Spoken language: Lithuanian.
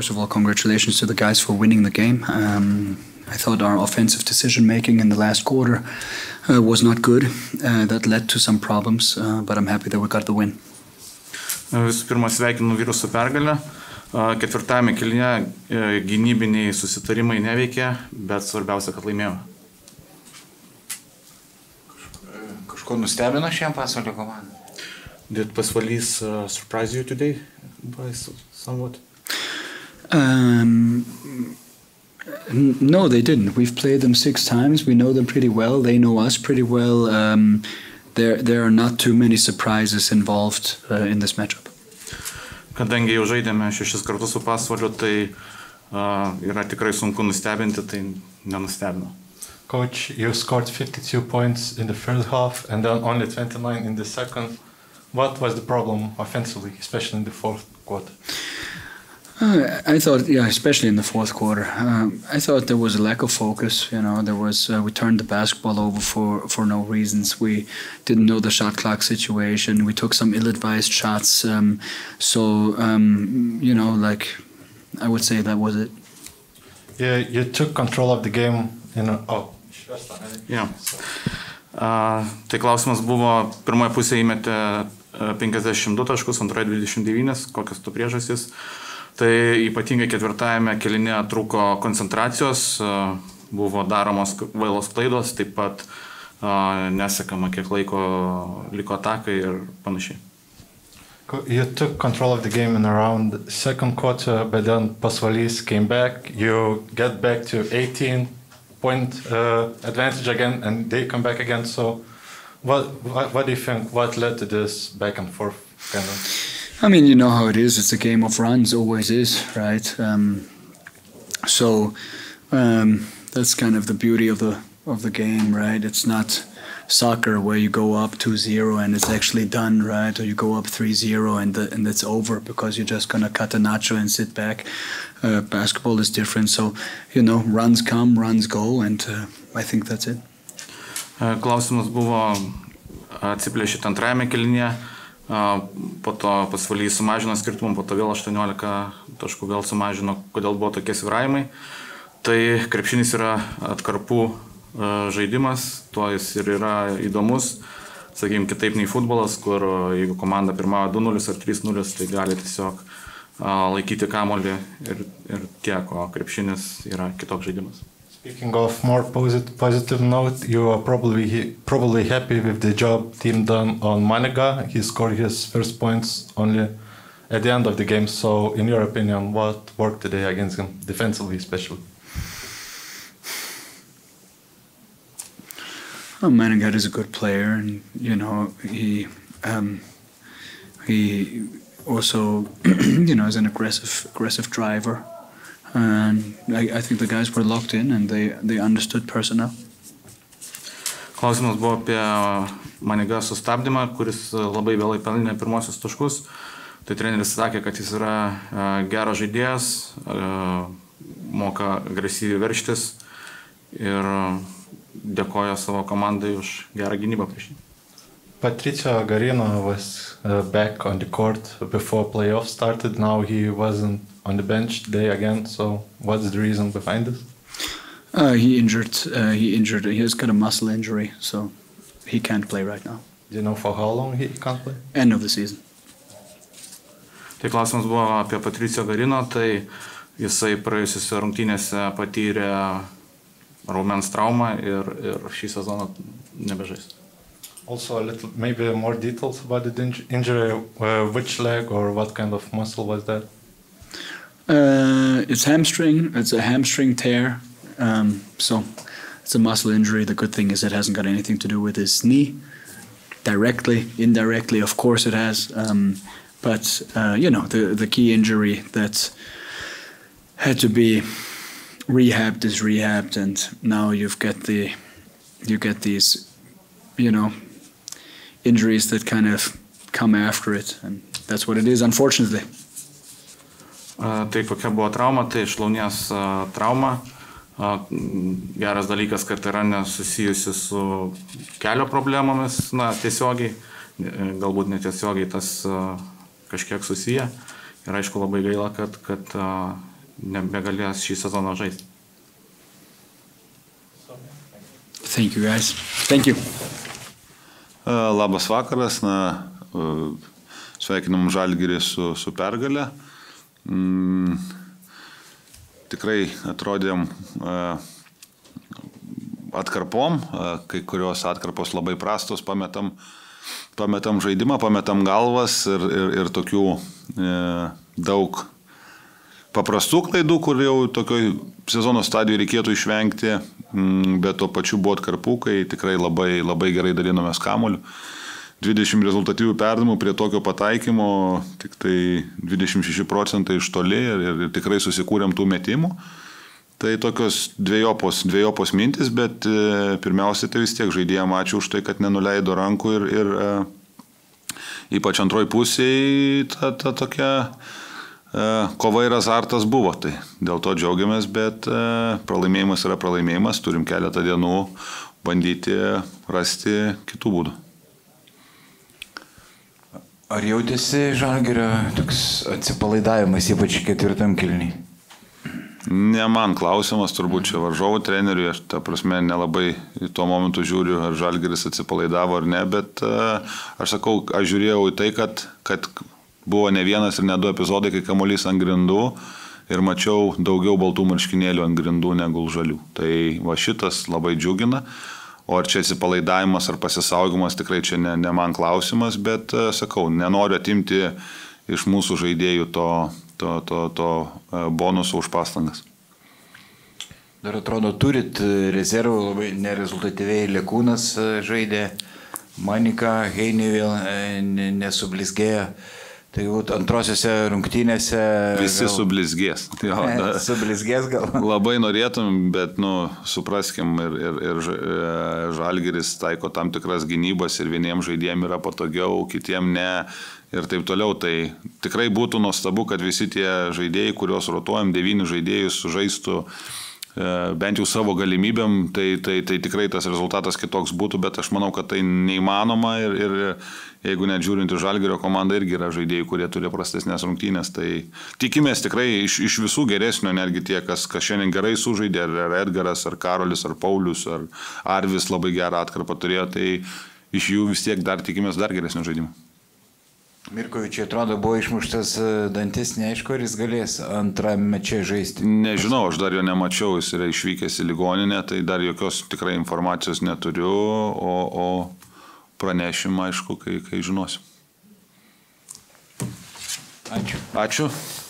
first of all, congratulations to the guys for winning the game. I thought our offensive decision making in the last quarter was not good. That led to some problems, but I'm happy that we got the win. Visų pirma, sveikinu vyrus su pergalę. Ketvirtajame kėlinyje gynybiniai susitarimai neveikė, bet svarbiausia, kad laimėjome. Kažko nustebino šiam Pasvalio komandą? Did Pasvalys surprise you today by somewhat? No, they didn't. We've played them 6 times. We know them pretty well. They know us pretty well. There are not too many surprises involved in this matchup. Kadangi jau žaidėme 6 kartus su Pasvaliu, tai yra tikrai sunku nustebinti, tai nenustebino. Coach, you scored 52 points in the first half and then only 29 in the second. What was the problem offensively, especially in the fourth quarter? I thought, especially in the fourth quarter, I thought there was a lack of focus. There was we turned the basketball over for no reasons. We didn't know the shot clock situation. We took some ill-advised shots. I would say that was it. Yeah, you took control of the game. Tai klausimas buvo, pirmoje pusėje įmetė 52 taškus, antroje 29, kokios tu priežastys. Tai ypatingai ketvirtajame kėlinyje trūko koncentracijos, buvo daromos kvailos klaidos, taip pat nesekama, kiek laiko liko atakai ir panašiai. You took control of the game in around the second quarter, but then Pasvalys came back. You get back to 18-point advantage again, and they come back again. So what do you think? What led to this back and forth kind of? I mean, you know how it is. It's a game of runs, always is, right? That's kind of the beauty of the game, right? It's not soccer where you go up 2-0 and it's actually done, right? Or you go up 3-0 and it's over because you're just gonna cut a nacho and sit back. Basketball is different, so runs come, runs go, and I think that's it. Klausimas buvo atsiplėšyti antrajame kėlinyje, po to Pasvalys sumažino skirtumą, po to vėl 18 taškų vėl sumažino, kodėl buvo tokie svyravimai. Tai krepšinis yra atkarpų žaidimas, tuo jis ir yra įdomus, sakykime, kitaip nei futbolas, kur jeigu komanda pirmavo 2-0 ar 3-0, tai gali tiesiog laikyti kamuolį ir tiek, o krepšinis yra kitoks žaidimas. Speaking of more positive note, you are probably happy with the job team done on Maniga. He scored his first points only at the end of the game. So, in your opinion, what worked today against him, defensively especially? Well, Manigat is a good player, and he also is an aggressive driver. And I think the guys were locked in and they understood personnel. Klausimas buvo apie Manigą sustabdymą, kuris labai vėlai pelnė pirmosius taškus. Tai treneris sakė, kad jis yra geras žaidėjas, moka agresyviai verštis ir dėkoja savo komandai už gerą gynybą prieš jį. Patricio Garino was back on the court before playoffs started. Now he wasn't on the bench today again. So what's the reason behind this? He injured. He has got a muscle injury, so he can't play right now. Do you know for how long he can't play? End of the season. Tai klausimas buvo apie Patricio Garino, tai jisai praėjusiose rungtynėse patyrė raumens traumą ir šį sezoną nebežais. Also, maybe more details about the injury. Which leg or what kind of muscle was that? It's hamstring. It's a hamstring tear. So it's a muscle injury. The good thing is it hasn't got anything to do with his knee. Directly, indirectly, of course it has. But the key injury that had to be rehabbed is rehabbed, and now you get these injuries that kind of come after it, and that's what it is, unfortunately. Tai kokia buvo trauma, tai šlaunies trauma. Geras dalykas, kad yra nesusijusi su kelio problemomis, tiesiogiai, galbūt netiesiogiai tas kažkiek susiję. Ir aišku labai gaila, kad nebegalės šį sezoną žaisti. Thank you, guys. Thank you. Labas vakaras, sveikinam Žalgirį su pergale. Tikrai atrodėm atkarpom, kai kurios atkarpos labai prastos, pametam žaidimą, pametam galvas ir tokių daug paprastų klaidų, kur jau tokioj sezono stadijoje reikėtų išvengti, bet tuo pačiu buvo atkarpų, kai tikrai labai, labai gerai dalinomės kamuoliu. 20 rezultatyvių perdavimų prie tokio pataikymo, tik tai 26% iš toli ir tikrai susikūrėm tų metimų. Tai tokios dviejopos mintis, bet pirmiausia, tai vis tiek žaidėjam ačiū už tai, kad nenuleido rankų ir ypač antroj pusėje ta tokia kova ir azartas buvo. Tai dėl to džiaugiamės, bet pralaimėjimas yra pralaimėjimas, turim keletą dienų bandyti rasti kitų būdų. Ar jautėsi Žalgirio toks atsipalaidavimas, ypač ketvirtam kėliny? Ne man klausimas, turbūt čia varžovų treneriui, aš ta prasme nelabai tuo momentu žiūriu, ar Žalgiris atsipalaidavo ar ne, bet aš sakau, aš žiūrėjau į tai, kad buvo ne vienas ir ne du epizodai, kai kamuolys ant grindų ir mačiau daugiau baltų marškinėlių ant grindų negu žalių. Tai va šitas labai džiugina, o ar čia atsipalaidavimas ar pasisaugimas, tikrai čia ne man klausimas, bet sakau, nenoriu atimti iš mūsų žaidėjų to bonuso už pastangas. Dar atrodo, turit rezervų, labai nerezultatyviai Lekūnas žaidė, Manika, Heinė vėl nesublizgėjo. Tai antrosiose rungtynėse... Visi sublizgės. Sublizgės gal? Labai norėtum, bet supraskim, ir Žalgiris taiko tam tikras gynybas ir vieniems žaidėjams yra patogiau, kitiems ne ir taip toliau. Tai tikrai būtų nuostabu, kad visi tie žaidėjai, kuriuos rotuojam, 9 žaidėjus sužaistų bent jau savo galimybėm, tai tikrai tas rezultatas kitoks būtų, bet aš manau, kad tai neįmanoma ir jeigu net žiūrint į Žalgirio komandą, irgi yra žaidėjai, kurie turi prastesnės rungtynės, tai tikimės tikrai iš visų geresnio, netgi tie, kas šiandien gerai sužaidė, ar Edgaras, ar Karolis, ar Paulius, ar Arvis labai gerą atkarpą turėjo, tai iš jų vis tiek dar tikimės dar geresnio žaidimo. Mirkovičiai atrodo buvo išmuštas dantis, neaišku, ar jis galės antrame čia žaisti. Nežinau, aš dar jo nemačiau, jis yra išvykęs į ligoninę, tai dar jokios tikrai informacijos neturiu, o pranešimą, aišku, kai žinosiu. Ačiū. Ačiū.